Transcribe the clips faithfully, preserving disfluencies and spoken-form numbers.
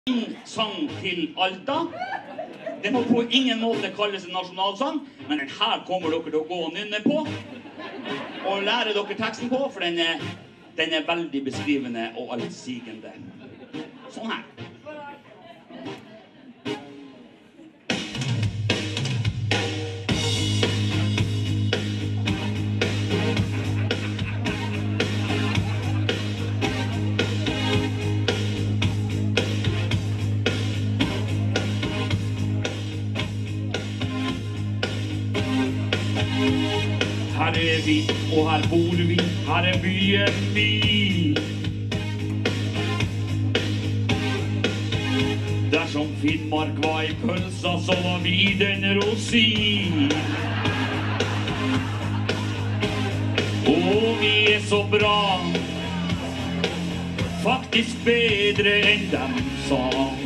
sang til Alta. Det må på ingen måte kalles en nasjonalsang, men den her kommer dere til å gå og nynne på og lære dere teksten på, for den er, den er veldig beskrivende og altsigende. Sånn her. Her er vi, og her bor vi, her er byen min. Dersom Finnmark var i pølsa, så var vi den rosin. Og vi er så bra, faktisk bedre enn dem sa.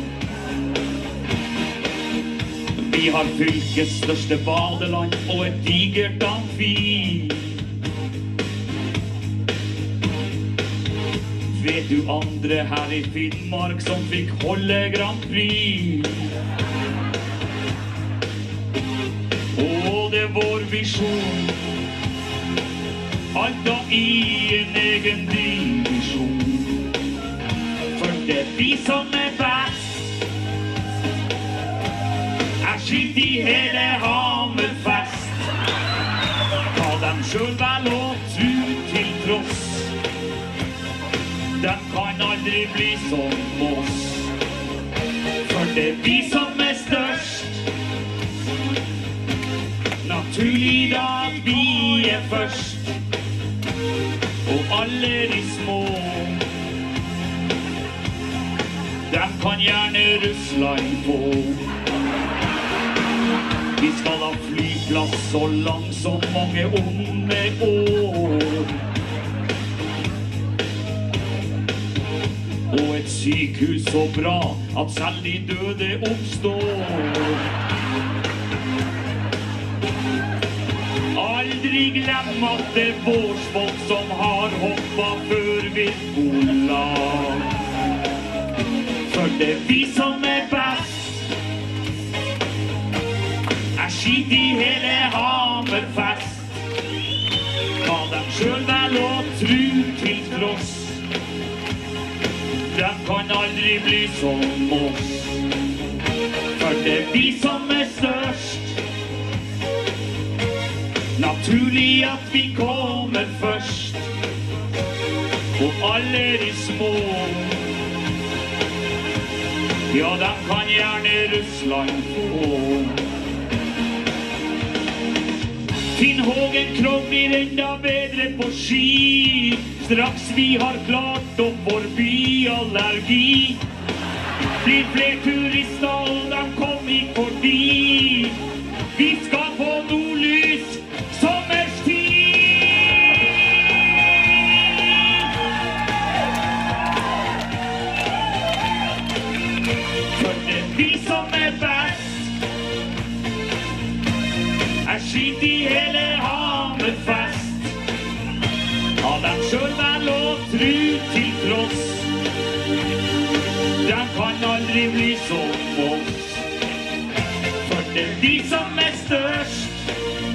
Vi har fylkets største badeland og et digert amfi. Vet du andre her i Finnmark som fikk holde Grand Prix? Og det er vår visjon, Alta i en egen divisjon. For det er vi som er best. Skitt i hele Hammerfest. Ta dem selv vel og tro til tross. De kan aldri bli som oss. For det er vi som er størst. Naturlig da vi er først. Og alle de små, de kan gjerne Russland på. Vi skal ha flyplass så lang som mange onde år. Og et sykehus så bra at selv de døde oppstår. Aldri glem at det er vårs folk som har hoppet før vi bolag. For det er vi som er best. Skitt i hele Hammerfest. Ta dem selv vel og tro til tross. De kan aldri bli som oss. For det er vi som er størst. Naturlig at vi kommer først. Og alle de små, ja, de kan gjerne Russland få. Finn Hågen-Krog blir enda bedre på ski. Straks vi har klart å forby allergi. Blir flere turister og de kom ikke forbi. Vi skal få nordlys sommerstid. For det er vi som er best. Er skitt i hele Hammerfest. Ha dem selv vel og tro til tross. De kan aldri bli som oss. For det er vi som er størst.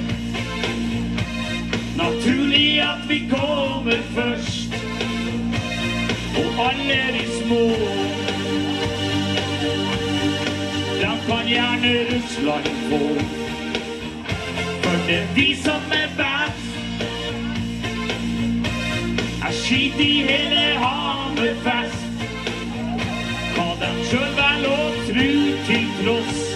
Naturlig at vi kommer først. Og alle de små, de kan gjerne Russland få. For det er vi som er best. Er skitt i hele Hammerfest. Ta dem selv vel og tro til tross.